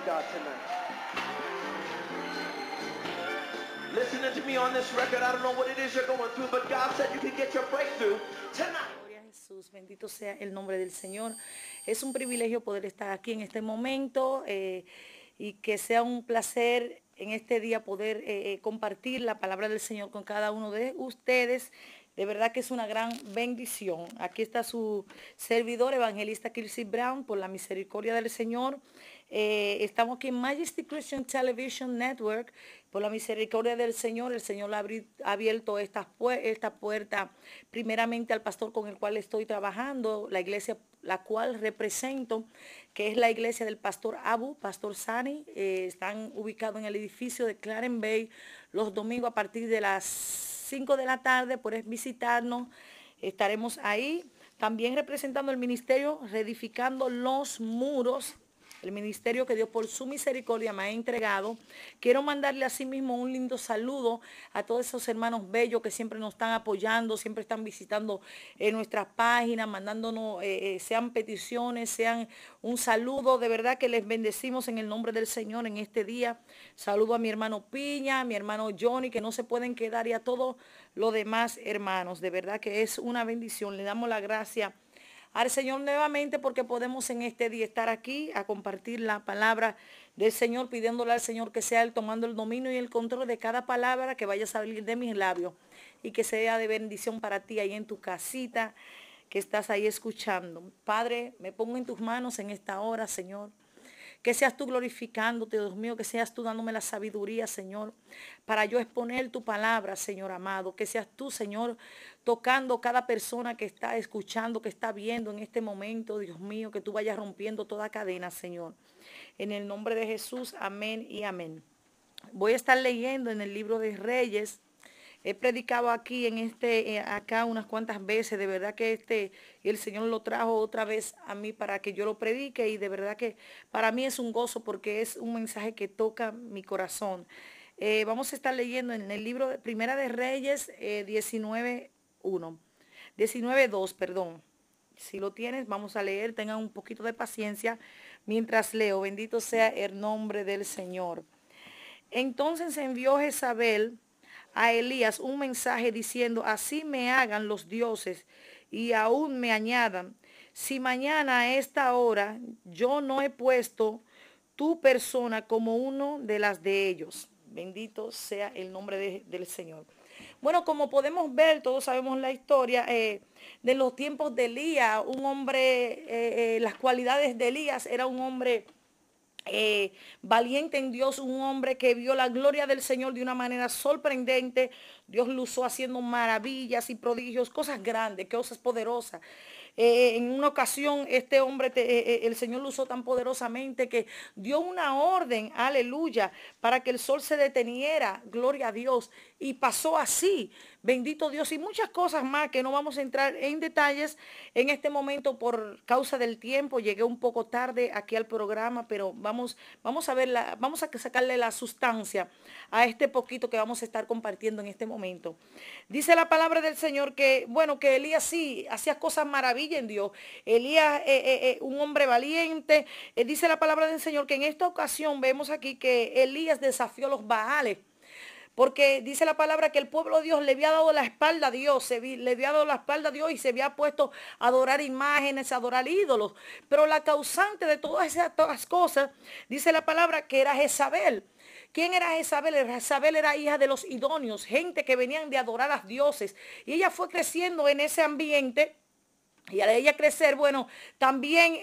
God tonight. Listening to me on this record, I don't know what it is you're going through, but God said you can get your breakthrough tonight. Gloria a Jesús, bendito sea el nombre del Señor. Es un privilegio poder estar aquí en este momento y que sea un placer en este día poder compartir la palabra del Señor con cada uno de ustedes. De verdad que es una gran bendición. Aquí está su servidor, evangelista Kelsey Brown, por la misericordia del Señor. Estamos aquí en Majesty Christian Television Network. Por la misericordia del Señor, el Señor ha abierto esta puerta primeramente al pastor con el cual estoy trabajando, la iglesia la cual represento, que es la iglesia del pastor Abu, pastor Sani. Están ubicados en el edificio de Clarence Bay los domingos a partir de las 5 de la tarde. Puedes visitarnos, estaremos ahí. También representando el ministerio Reedificando los Muros, el ministerio que Dios por su misericordia me ha entregado. Quiero mandarle así mismo un lindo saludo a todos esos hermanos bellos que siempre nos están apoyando, siempre están visitando nuestras páginas, mandándonos, sean peticiones, sean un saludo. De verdad que les bendecimos en el nombre del Señor en este día. Saludo a mi hermano Piña, a mi hermano Johnny, que no se pueden quedar, y a todos los demás hermanos. De verdad que es una bendición. Le damos la gracia al Señor nuevamente porque podemos en este día estar aquí a compartir la palabra del Señor, pidiéndole al Señor que sea Él tomando el dominio y el control de cada palabra que vaya a salir de mis labios y que sea de bendición para ti ahí en tu casita que estás ahí escuchando. Padre, me pongo en tus manos en esta hora, Señor. Que seas tú glorificándote, Dios mío, que seas tú dándome la sabiduría, Señor, para yo exponer tu palabra, Señor amado. Que seas tú, Señor, tocando cada persona que está escuchando, que está viendo en este momento, Dios mío, que tú vayas rompiendo toda cadena, Señor. En el nombre de Jesús, amén y amén. Voy a estar leyendo en el libro de Reyes. He predicado aquí acá unas cuantas veces. De verdad que el Señor lo trajo otra vez a mí para que yo lo predique, y de verdad que para mí es un gozo porque es un mensaje que toca mi corazón. Vamos a estar leyendo en el libro de Primera de Reyes 19:2, perdón. Si lo tienes, vamos a leer. Tengan un poquito de paciencia mientras leo. Bendito sea el nombre del Señor. Entonces envió Jezabel a Elías un mensaje diciendo: así me hagan los dioses y aún me añadan, si mañana a esta hora yo no he puesto tu persona como uno de las de ellos. Bendito sea el nombre del Señor. Bueno, como podemos ver, todos sabemos la historia de los tiempos de Elías. Un hombre, las cualidades de Elías, era un hombre valiente en Dios, un hombre que vio la gloria del Señor de una manera sorprendente. Dios lo usó haciendo maravillas y prodigios, cosas grandes, cosas poderosas. En una ocasión este hombre, el Señor lo usó tan poderosamente que dio una orden, aleluya, para que el sol se deteniera, gloria a Dios, y pasó así, bendito Dios, y muchas cosas más que no vamos a entrar en detalles en este momento por causa del tiempo. Llegué un poco tarde aquí al programa, pero vamos a verla, vamos a sacarle la sustancia a este poquito que vamos a estar compartiendo en este momento. Dice la palabra del Señor que, bueno, que Elías sí hacía cosas maravillosas en Dios. Elías, un hombre valiente. Dice la palabra del Señor que en esta ocasión vemos aquí que Elías desafió a los Baales. Porque dice la palabra que el pueblo de Dios le había dado la espalda a Dios, le había dado la espalda a Dios y se había puesto a adorar imágenes, a adorar ídolos. Pero la causante de todas esas cosas, dice la palabra que era Jezabel. ¿Quién era Jezabel? Jezabel era hija de los idóneos, gente que venían de adorar a dioses. Y ella fue creciendo en ese ambiente. Y al ella crecer, bueno, también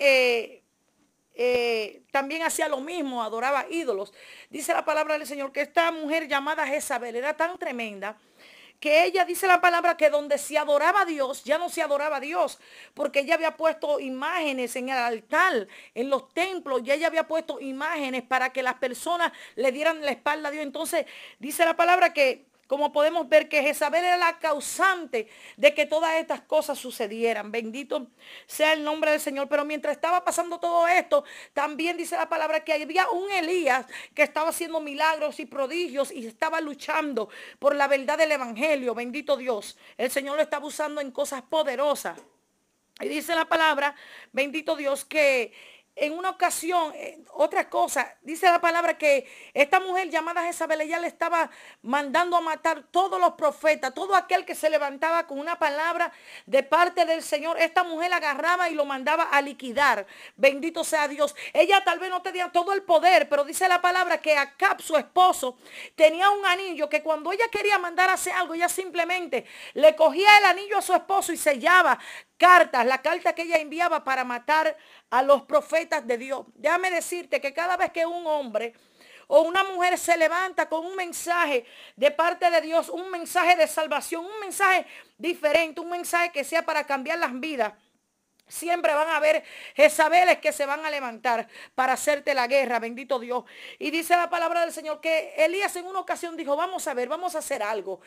hacía lo mismo, adoraba ídolos. Dice la palabra del Señor que esta mujer llamada Jezabel era tan tremenda que ella, dice la palabra, que donde se adoraba a Dios, ya no se adoraba a Dios, porque ella había puesto imágenes en el altar, en los templos, ya ella había puesto imágenes para que las personas le dieran la espalda a Dios. Entonces, dice la palabra que, como podemos ver, que Jezabel era la causante de que todas estas cosas sucedieran. Bendito sea el nombre del Señor. Pero mientras estaba pasando todo esto, también dice la palabra que había un Elías que estaba haciendo milagros y prodigios y estaba luchando por la verdad del evangelio. Bendito Dios. El Señor lo estaba usando en cosas poderosas. Y dice la palabra, bendito Dios, que en una ocasión, otra cosa, dice la palabra que esta mujer llamada Jezabel, ella le estaba mandando a matar todos los profetas, todo aquel que se levantaba con una palabra de parte del Señor. Esta mujer agarraba y lo mandaba a liquidar. Bendito sea Dios. Ella tal vez no tenía todo el poder, pero dice la palabra que Acab, su esposo, tenía un anillo que cuando ella quería mandar a hacer algo, ella simplemente le cogía el anillo a su esposo y sellaba cartas, la carta que ella enviaba para matar a los profetas de Dios. Déjame decirte que cada vez que un hombre o una mujer se levanta con un mensaje de parte de Dios, un mensaje de salvación, un mensaje diferente, un mensaje que sea para cambiar las vidas, siempre van a haber Jezabeles que se van a levantar para hacerte la guerra, bendito Dios. Y dice la palabra del Señor que Elías en una ocasión dijo, vamos a ver, vamos a hacer algo.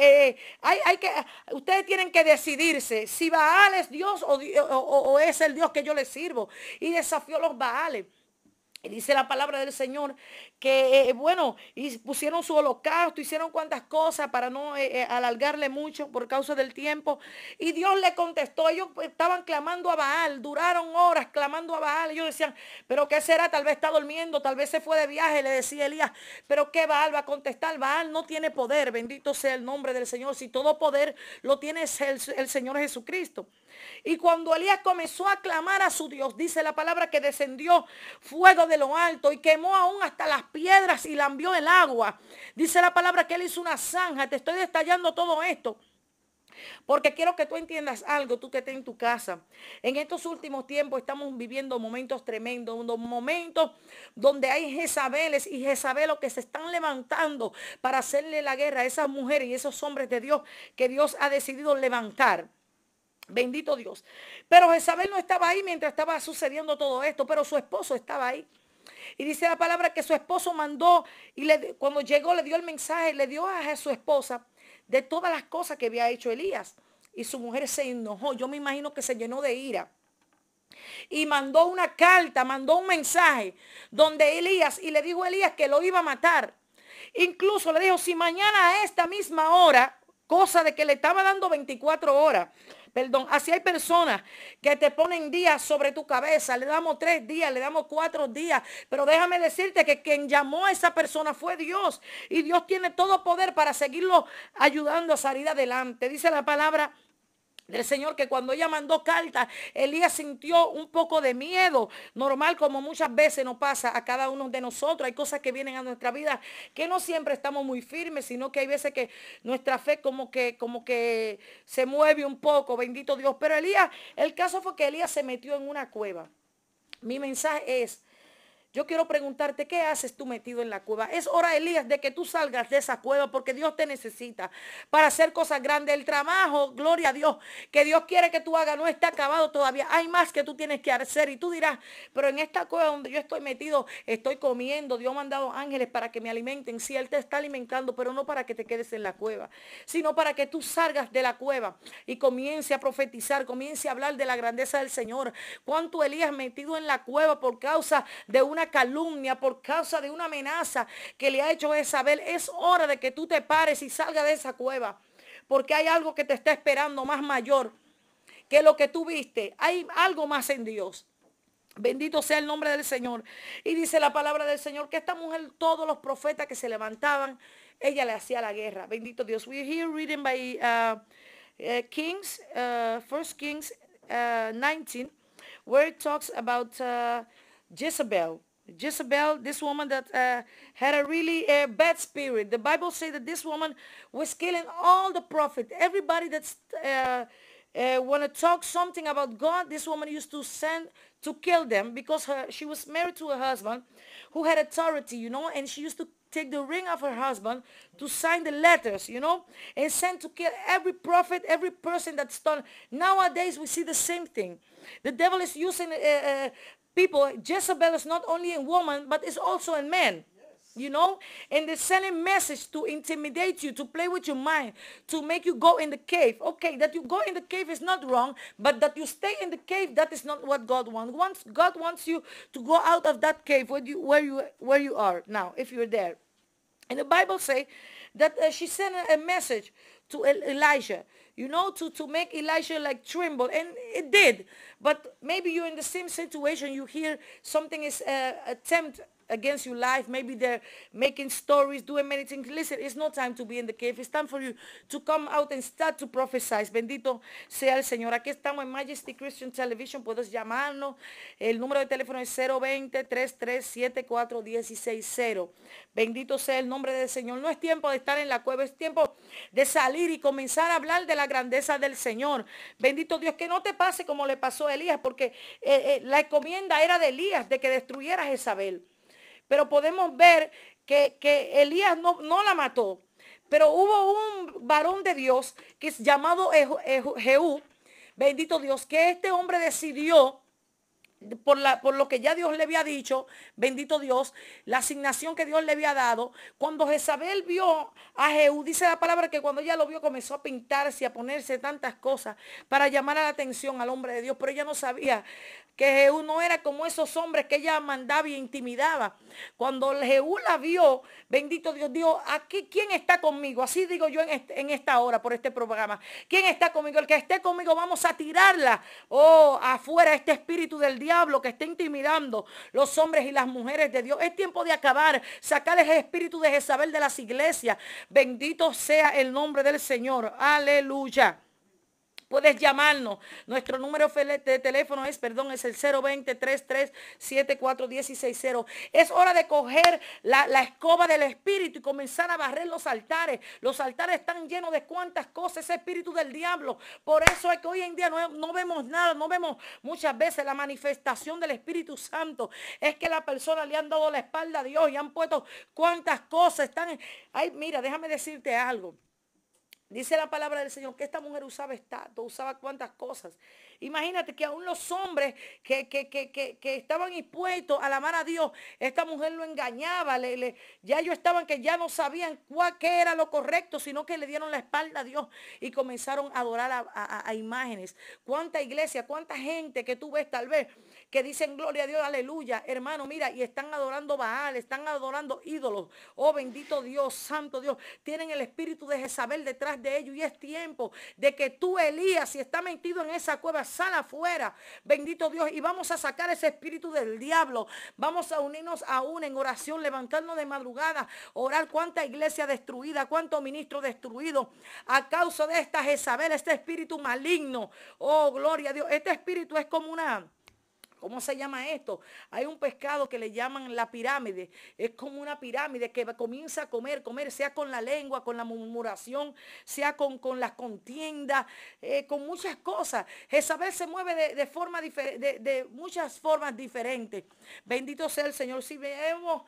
Ustedes tienen que decidirse si Baal es Dios o es el Dios que yo les sirvo. Y desafió los Baales. Y dice la palabra del Señor que, y pusieron su holocausto, hicieron cuantas cosas para no alargarle mucho por causa del tiempo. Y Dios le contestó. Ellos estaban clamando a Baal, duraron horas clamando a Baal. Ellos decían, ¿pero qué será? Tal vez está durmiendo, tal vez se fue de viaje. Le decía Elías, ¿pero qué Baal va a contestar? Baal no tiene poder, bendito sea el nombre del Señor. Si todo poder lo tiene el Señor Jesucristo. Y cuando Elías comenzó a clamar a su Dios, dice la palabra que descendió fuego de lo alto y quemó aún hasta las piedras y lambió el agua. Dice la palabra que él hizo una zanja. Te estoy detallando todo esto porque quiero que tú entiendas algo, tú que estás en tu casa. En estos últimos tiempos estamos viviendo momentos tremendos, momentos donde hay Jezabeles y Jezabelos que se están levantando para hacerle la guerra a esas mujeres y esos hombres de Dios que Dios ha decidido levantar. Bendito Dios. Pero Jezabel no estaba ahí mientras estaba sucediendo todo esto, pero su esposo estaba ahí. Y dice la palabra que su esposo mandó y cuando llegó le dio el mensaje, le dio a su esposa de todas las cosas que había hecho Elías. Y su mujer se enojó. Yo me imagino que se llenó de ira. Y mandó una carta, mandó un mensaje donde Elías, y le dijo a Elías que lo iba a matar. Incluso le dijo, si mañana a esta misma hora, cosa de que le estaba dando 24 horas. Perdón, así hay personas que te ponen días sobre tu cabeza. Le damos 3 días, le damos 4 días. Pero déjame decirte que quien llamó a esa persona fue Dios. Y Dios tiene todo poder para seguirlo ayudando a salir adelante. Dice la palabra del Señor que cuando ella mandó carta, Elías sintió un poco de miedo, normal como muchas veces nos pasa a cada uno de nosotros. Hay cosas que vienen a nuestra vida que no siempre estamos muy firmes, sino que hay veces que nuestra fe como que se mueve un poco, bendito Dios. Pero Elías, el caso fue que Elías se metió en una cueva. Mi mensaje es, yo quiero preguntarte, ¿qué haces tú metido en la cueva? Es hora, Elías, de que tú salgas de esa cueva porque Dios te necesita para hacer cosas grandes. El trabajo, gloria a Dios, que Dios quiere que tú hagas no está acabado todavía. Hay más que tú tienes que hacer y tú dirás, pero en esta cueva donde yo estoy metido, estoy comiendo. Dios ha mandado ángeles para que me alimenten. Sí, Él te está alimentando, pero no para que te quedes en la cueva, sino para que tú salgas de la cueva y comience a profetizar, comience a hablar de la grandeza del Señor. ¿Cuánto Elías metido en la cueva por causa de una calumnia, por causa de una amenaza que le ha hecho Jezabel? Es hora de que tú te pares y salgas de esa cueva, porque hay algo que te está esperando más mayor que lo que tú viste. Hay algo más en Dios. Bendito sea el nombre del Señor. Y dice la palabra del Señor que esta mujer, todos los profetas que se levantaban, ella le hacía la guerra. Bendito Dios. We're here reading by Kings, 1 Kings 19, where it talks about Jezebel. Jezebel, this woman that had a really bad spirit. The Bible says that this woman was killing all the prophets. Everybody that's want to talk something about God, this woman used to send to kill them because she was married to a husband who had authority, and she used to take the ring of her husband to sign the letters, and send to kill every prophet, every person that's done. Nowadays, we see the same thing. The devil is using people. Jezebel is not only in woman, but it's also in men. And they're sending message to intimidate you, to play with your mind, to make you go in the cave. Okay, that you go in the cave is not wrong, but that you stay in the cave, that is not what God wants. God wants you to go out of that cave where you are now, if you're there. And the Bible say that she sent a message to Elijah, you know, to make Elijah like tremble, and it did. But maybe you're in the same situation. You hear something is attempt against your life. Maybe they're making stories, doing many things. Listen, it's no time to be in the cave. It's time for you to come out and start to prophesy. Bendito sea el Señor. Aquí estamos en Majesty Christian Television. Puedes llamarnos. El número de teléfono es 020-3374-160. Bendito sea el nombre del Señor. No es tiempo de estar en la cueva. Es tiempo de salir y comenzar a hablar de la grandeza del Señor. Bendito Dios, que no te pase como le pasó a Elías, porque la encomienda era de Elías, de que destruyera a Jezabel. Pero podemos ver que Elías no la mató. Pero hubo un varón de Dios que es llamado Jehú, bendito Dios, que este hombre decidió, por lo que ya Dios le había dicho, bendito Dios, la asignación que Dios le había dado. Cuando Jezabel vio a Jehú, dice la palabra que cuando ella lo vio comenzó a pintarse, a ponerse tantas cosas para llamar a la atención al hombre de Dios, pero ella no sabía que Jehú no era como esos hombres que ella mandaba y intimidaba. Cuando Jehú la vio, bendito Dios, dijo, aquí, ¿quién está conmigo? Así digo yo en esta hora por este programa. ¿Quién está conmigo? El que esté conmigo, vamos a tirarla afuera, este espíritu del diablo que está intimidando los hombres y las mujeres de Dios. Es tiempo de acabar, sacar ese espíritu de Jezabel de las iglesias. Bendito sea el nombre del Señor. Aleluya. Puedes llamarnos. Nuestro número de teléfono es el 020-3374-160. Es hora de coger la escoba del espíritu y comenzar a barrer los altares. Los altares están llenos de cuantas cosas, ese espíritu del diablo. Por eso es que hoy en día no vemos nada, no vemos muchas veces la manifestación del Espíritu Santo. Es que la persona le han dado la espalda a Dios y han puesto cuantas cosas están. Ay, mira, déjame decirte algo. Dice la palabra del Señor que esta mujer usaba estatua, usaba cuantas cosas. Imagínate que aún los hombres que estaban impuestos a amar a Dios, esta mujer lo engañaba. Ya ellos estaban que ya no sabían qué era lo correcto, sino que le dieron la espalda a Dios y comenzaron a adorar a imágenes. Cuánta iglesia, cuánta gente que tú ves tal vez que dicen gloria a Dios, aleluya, hermano, mira, y están adorando Baal, están adorando ídolos. Oh, bendito Dios, santo Dios, tienen el espíritu de Jezabel detrás de ellos y es tiempo de que tú, Elías, si está metido en esa cueva, sal afuera, bendito Dios, y vamos a sacar ese espíritu del diablo. Vamos a unirnos aún en oración, levantarnos de madrugada, orar. Cuánta iglesia destruida, cuánto ministro destruido a causa de esta Jezabel, este espíritu maligno. Oh, gloria a Dios, este espíritu es como ¿cómo se llama esto? Hay un pescado que le llaman la pirámide. Es como una pirámide que comienza a comer, sea con la lengua, con la murmuración, sea con las contiendas, con muchas cosas. Jezabel se mueve de muchas formas diferentes. Bendito sea el Señor. Si vemos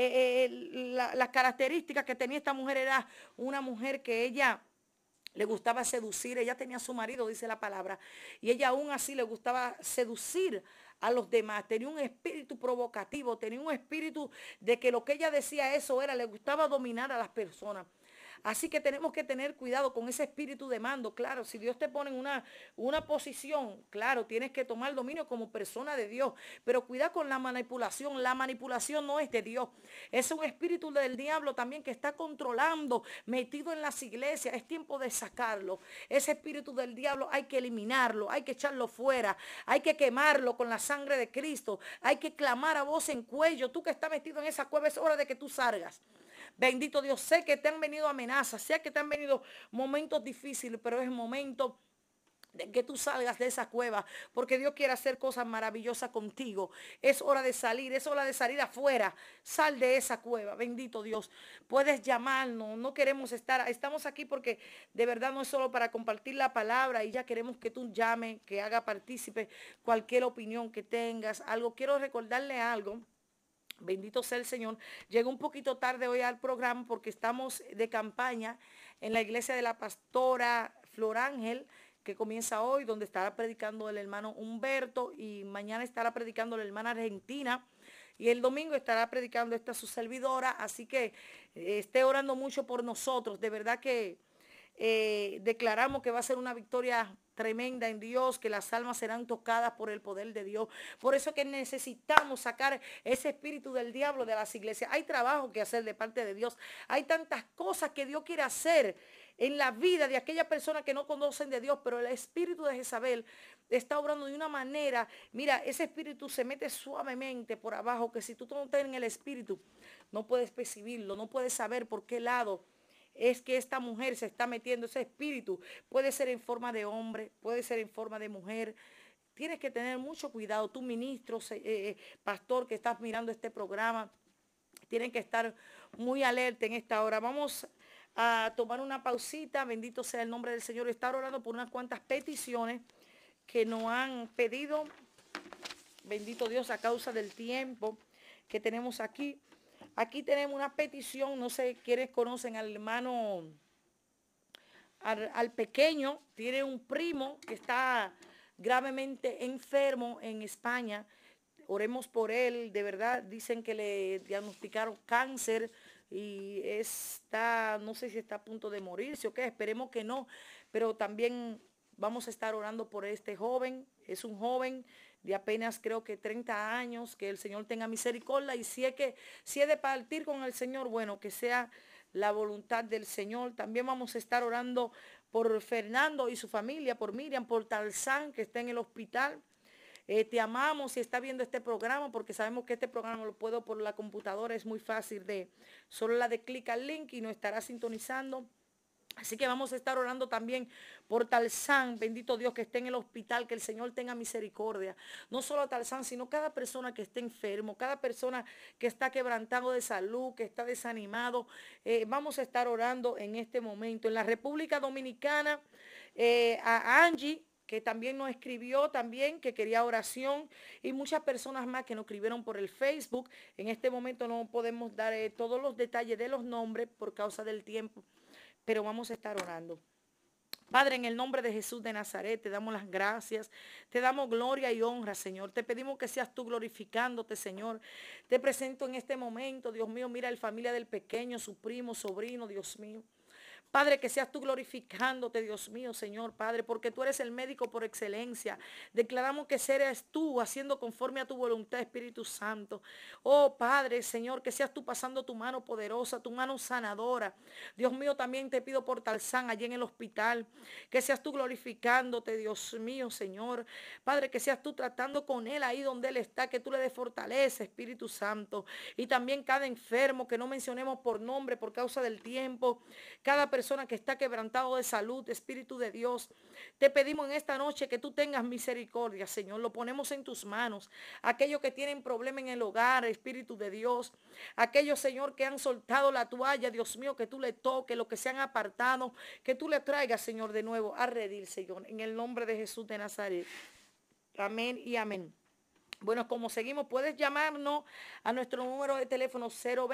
las características que tenía esta mujer, era una mujer que ella le gustaba seducir. Ella tenía a su marido, dice la palabra, y ella aún así le gustaba seducir a los demás. Tenía un espíritu provocativo, tenía un espíritu de que lo que ella decía eso era, le gustaba dominar a las personas. Así que tenemos que tener cuidado con ese espíritu de mando. Claro, si Dios te pone en una posición, claro, tienes que tomar dominio como persona de Dios. Pero cuidado con la manipulación. La manipulación no es de Dios. Es un espíritu del diablo también que está controlando, metido en las iglesias. Es tiempo de sacarlo. Ese espíritu del diablo hay que eliminarlo, hay que echarlo fuera, hay que quemarlo con la sangre de Cristo. Hay que clamar a voz en cuello. Tú que estás metido en esa cueva, es hora de que tú salgas. Bendito Dios, sé que te han venido amenazas, sé que te han venido momentos difíciles, pero es el momento de que tú salgas de esa cueva, porque Dios quiere hacer cosas maravillosas contigo. Es hora de salir, es hora de salir afuera. Sal de esa cueva, bendito Dios. Puedes llamarnos, no queremos estamos aquí porque de verdad no es solo para compartir la palabra y ya queremos que tú llames, que haga partícipe cualquier opinión que tengas, algo. Quiero recordarle algo. Bendito sea el Señor. Llegué un poquito tarde hoy al programa porque estamos de campaña en la iglesia de la pastora Flor Ángel, que comienza hoy, donde estará predicando el hermano Humberto, y mañana estará predicando la hermana Argentina, y el domingo estará predicando esta su servidora. Así que esté orando mucho por nosotros. De verdad que declaramos que va a ser una victoria tremenda en Dios, que las almas serán tocadas por el poder de Dios. Por eso que necesitamos sacar ese espíritu del diablo de las iglesias. Hay trabajo que hacer de parte de Dios. Hay tantas cosas que Dios quiere hacer en la vida de aquellas personas que no conocen de Dios, pero el espíritu de Jezabel está obrando de una manera, mira, ese espíritu se mete suavemente por abajo, que si tú no tienes el espíritu, no puedes percibirlo, no puedes saber por qué lado es que esta mujer se está metiendo. Ese espíritu puede ser en forma de hombre, puede ser en forma de mujer. Tienes que tener mucho cuidado. Tú, ministro, pastor que estás mirando este programa, tienen que estar muy alerta en esta hora. Vamos a tomar una pausita. Bendito sea el nombre del Señor. Estar orando por unas cuantas peticiones que nos han pedido. Bendito Dios, a causa del tiempo que tenemos aquí. Aquí tenemos una petición, no sé quiénes conocen al hermano, al pequeño, tiene un primo que está gravemente enfermo en España. Oremos por él, de verdad, dicen que le diagnosticaron cáncer y está, no sé si está a punto de morirse o qué, esperemos que no, pero también vamos a estar orando por este joven. Es un joven de apenas creo que 30 años, que el Señor tenga misericordia, y si es de partir con el Señor, bueno, que sea la voluntad del Señor. También vamos a estar orando por Fernando y su familia, por Miriam, por Tarzán, que está en el hospital. Te amamos si está viendo este programa, porque sabemos que este programa lo puedo por la computadora, es muy fácil solo la de clic al link y nos estará sintonizando. Así que vamos a estar orando también por Tarzán, bendito Dios, que esté en el hospital, que el Señor tenga misericordia. No solo a Tarzán, sino cada persona que esté enfermo, cada persona que está quebrantado de salud, que está desanimado. Vamos a estar orando en este momento. En la República Dominicana, a Angie, que también nos escribió también, que quería oración, y muchas personas más que nos escribieron por el Facebook. En este momento no podemos dar todos los detalles de los nombres por causa del tiempo, pero vamos a estar orando. Padre, en el nombre de Jesús de Nazaret, te damos las gracias, te damos gloria y honra, Señor. Te pedimos que seas tú glorificándote, Señor. Te presento en este momento, Dios mío, mira la familia del pequeño, su primo, sobrino, Dios mío. Padre, que seas tú glorificándote, Dios mío, Señor, Padre, porque tú eres el médico por excelencia. Declaramos que eres tú haciendo conforme a tu voluntad, Espíritu Santo. Oh, Padre, Señor, que seas tú pasando tu mano poderosa, tu mano sanadora. Dios mío, también te pido por Tarzán allí en el hospital, que seas tú glorificándote, Dios mío, Señor. Padre, que seas tú tratando con él ahí donde él está, que tú le des fortaleza, Espíritu Santo. Y también cada enfermo que no mencionemos por nombre por causa del tiempo, cada persona que está quebrantado de salud, Espíritu de Dios, te pedimos en esta noche que tú tengas misericordia, Señor. Lo ponemos en tus manos. Aquellos que tienen problemas en el hogar, Espíritu de Dios. Aquellos, Señor, que han soltado la toalla, Dios mío, que tú le toques, los que se han apartado, que tú le traigas, Señor, de nuevo a redil, Señor, en el nombre de Jesús de Nazaret. Amén y amén. Bueno, como seguimos, puedes llamarnos a nuestro número de teléfono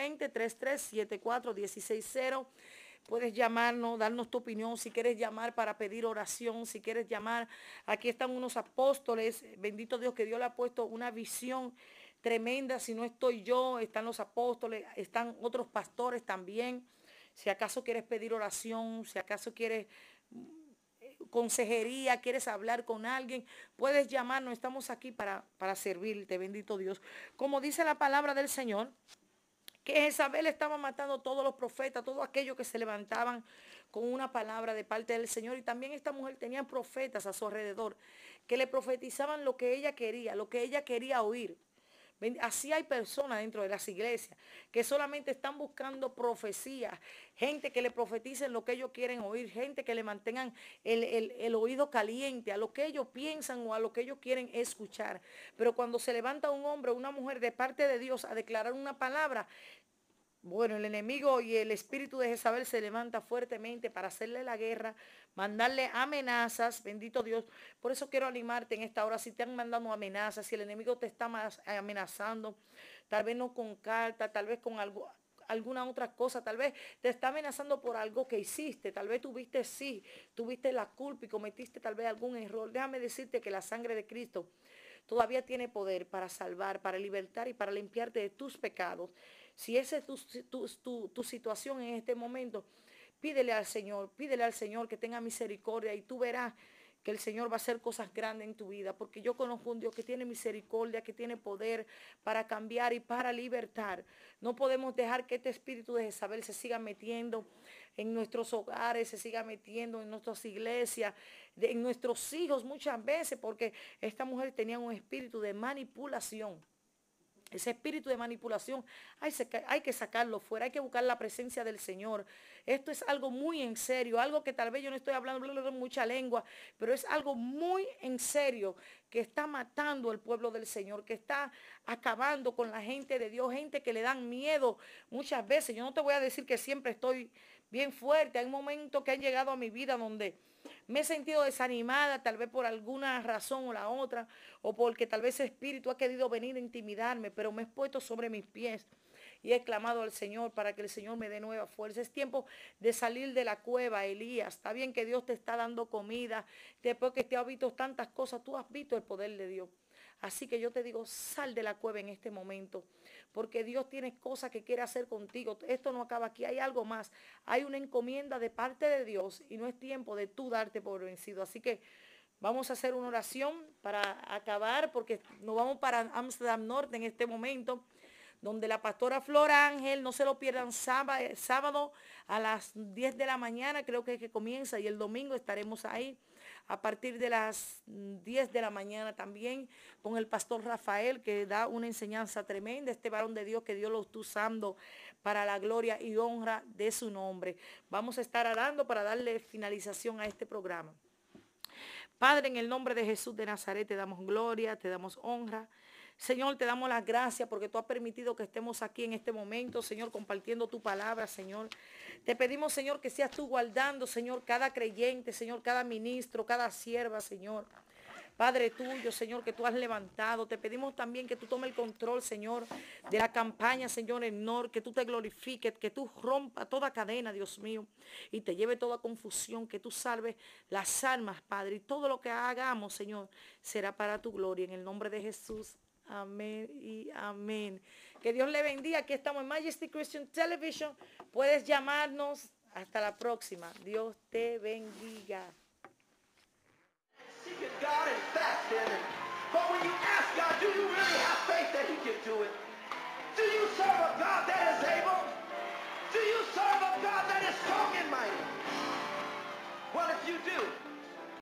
020-3374-160. Puedes llamarnos, darnos tu opinión, si quieres llamar para pedir oración, si quieres llamar. Aquí están unos apóstoles, bendito Dios, que Dios le ha puesto una visión tremenda. Si no estoy yo, están los apóstoles, están otros pastores también. Si acaso quieres pedir oración, si acaso quieres consejería, quieres hablar con alguien, puedes llamarnos. Estamos aquí para servirte, bendito Dios. Como dice la palabra del Señor, que Jezabel estaba matando a todos los profetas, todos aquellos que se levantaban con una palabra de parte del Señor. Y también esta mujer tenía profetas a su alrededor que le profetizaban lo que ella quería oír. Así hay personas dentro de las iglesias que solamente están buscando profecías, gente que le profeticen lo que ellos quieren oír, gente que le mantengan el oído caliente a lo que ellos piensan o a lo que ellos quieren escuchar. Pero cuando se levanta un hombre o una mujer de parte de Dios a declarar una palabra, bueno, el enemigo y el espíritu de Jezabel se levanta fuertemente para hacerle la guerra, mandarle amenazas, bendito Dios. Por eso quiero animarte en esta hora, si te han mandado amenazas, si el enemigo te está amenazando, tal vez no con carta, tal vez con alguna otra cosa, tal vez te está amenazando por algo que hiciste, tal vez tuviste la culpa y cometiste tal vez algún error. Déjame decirte que la sangre de Cristo todavía tiene poder para salvar, para libertar y para limpiarte de tus pecados. Si esa es tu situación en este momento, pídele al Señor que tenga misericordia y tú verás que el Señor va a hacer cosas grandes en tu vida, porque yo conozco un Dios que tiene misericordia, que tiene poder para cambiar y para libertar. No podemos dejar que este espíritu de Jezabel se siga metiendo en nuestros hogares, se siga metiendo en nuestras iglesias, en nuestros hijos muchas veces, porque esta mujer tenía un espíritu de manipulación. Ese espíritu de manipulación hay que sacarlo fuera, hay que buscar la presencia del Señor. Esto es algo muy en serio, algo que tal vez yo no estoy hablando mucha lengua, pero es algo muy en serio que está matando al pueblo del Señor, que está acabando con la gente de Dios, gente que le dan miedo muchas veces. Yo no te voy a decir que siempre estoy bien fuerte, hay momentos que han llegado a mi vida donde me he sentido desanimada, tal vez por alguna razón o la otra, o porque tal vez ese espíritu ha querido venir a intimidarme, pero me he puesto sobre mis pies y he clamado al Señor para que el Señor me dé nueva fuerza. Es tiempo de salir de la cueva, Elías. Está bien que Dios te está dando comida, después que te has visto tantas cosas, tú has visto el poder de Dios. Así que yo te digo, sal de la cueva en este momento, porque Dios tiene cosas que quiere hacer contigo. Esto no acaba aquí, hay algo más. Hay una encomienda de parte de Dios y no es tiempo de tú darte por vencido. Así que vamos a hacer una oración para acabar, porque nos vamos para Amsterdam Norte en este momento, donde la pastora Flora Ángel, no se lo pierdan, sábado a las 10 de la mañana, creo que es que comienza, y el domingo estaremos ahí a partir de las 10 de la mañana también con el pastor Rafael, que da una enseñanza tremenda, este varón de Dios que Dios lo está usando para la gloria y honra de su nombre. Vamos a estar orando para darle finalización a este programa. Padre, en el nombre de Jesús de Nazaret te damos gloria, te damos honra. Señor, te damos las gracias porque tú has permitido que estemos aquí en este momento, Señor, compartiendo tu palabra, Señor. Te pedimos, Señor, que seas tú guardando, Señor, cada creyente, Señor, cada ministro, cada sierva, Señor. Padre tuyo, Señor, que tú has levantado. Te pedimos también que tú tomes el control, Señor, de la campaña, Señor, en NOR, que tú te glorifiques, que tú rompas toda cadena, Dios mío, y te lleve toda confusión, que tú salves las almas, Padre, y todo lo que hagamos, Señor, será para tu gloria. En el nombre de Jesús. Amén y amén. Que Dios le bendiga. Aquí estamos en Majesty Christian Television. Puedes llamarnos. Hasta la próxima. Dios te bendiga. Seeking God and fasting. But when you ask God, do you really have faith that he can do it? Do you serve a God that is able?